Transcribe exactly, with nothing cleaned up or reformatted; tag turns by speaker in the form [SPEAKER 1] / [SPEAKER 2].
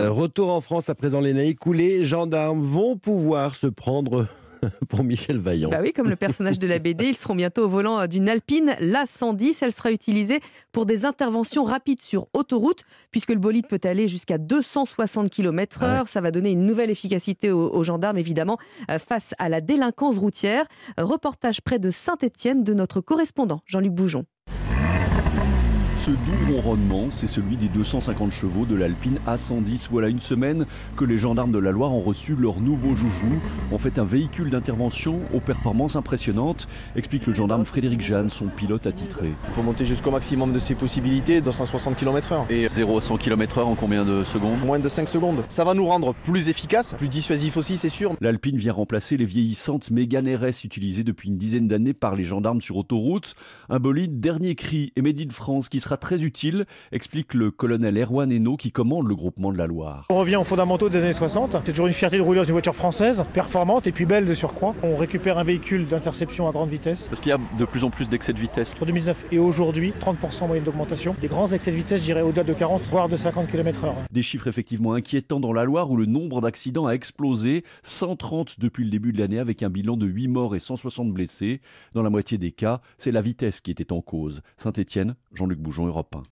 [SPEAKER 1] Euh, retour en France à présent, Lénaïque, où les gendarmes vont pouvoir se prendre pour Michel Vaillant.
[SPEAKER 2] Bah oui, comme le personnage de la B D, ils seront bientôt au volant d'une Alpine, l'A cent dix. Elle sera utilisée pour des interventions rapides sur autoroute, puisque le bolide peut aller jusqu'à deux cent soixante kilomètres heure.
[SPEAKER 1] Ah ouais.
[SPEAKER 2] Ça va donner une nouvelle efficacité aux, aux gendarmes, évidemment, euh, face à la délinquance routière. Euh, Reportage près de Saint-Étienne de notre correspondant, Jean-Luc Boujon.
[SPEAKER 3] Ce doux ronronnement, c'est celui des deux cent cinquante chevaux de l'Alpine A cent dix. Voilà une semaine que les gendarmes de la Loire ont reçu leur nouveau joujou. En fait, un véhicule d'intervention aux performances impressionnantes, explique le gendarme Frédéric Jeanne, son pilote attitré.
[SPEAKER 4] Il faut monter jusqu'au maximum de ses possibilités, deux cent soixante kilomètres heure.
[SPEAKER 3] Et zéro à cent kilomètres heure en combien de secondes?
[SPEAKER 4] Moins de cinq secondes. Ça va nous rendre plus efficaces, plus dissuasifs aussi, c'est sûr.
[SPEAKER 3] L'Alpine vient remplacer les vieillissantes Mégane R S utilisées depuis une dizaine d'années par les gendarmes sur autoroute. Un bolide dernier cri et made in France qui sera très utile, explique le colonel Erwan Hainaut qui commande le groupement de la Loire.
[SPEAKER 5] On revient aux fondamentaux des années soixante. C'est toujours une fierté de rouler dans une voiture française, performante et puis belle de surcroît. On récupère un véhicule d'interception à grande vitesse.
[SPEAKER 3] Parce qu'il y a de plus en plus d'excès de vitesse.
[SPEAKER 5] Entre deux mille dix-neuf et aujourd'hui, trente pour cent en moyenne d'augmentation. Des grands excès de vitesse, je dirais au-delà de quarante, voire de cinquante kilomètres heure.
[SPEAKER 3] Des chiffres effectivement inquiétants dans la Loire où le nombre d'accidents a explosé, cent trente depuis le début de l'année avec un bilan de huit morts et cent soixante blessés. Dans la moitié des cas, c'est la vitesse qui était en cause. Saint-Étienne, Jean-Luc Boujon, Europe un.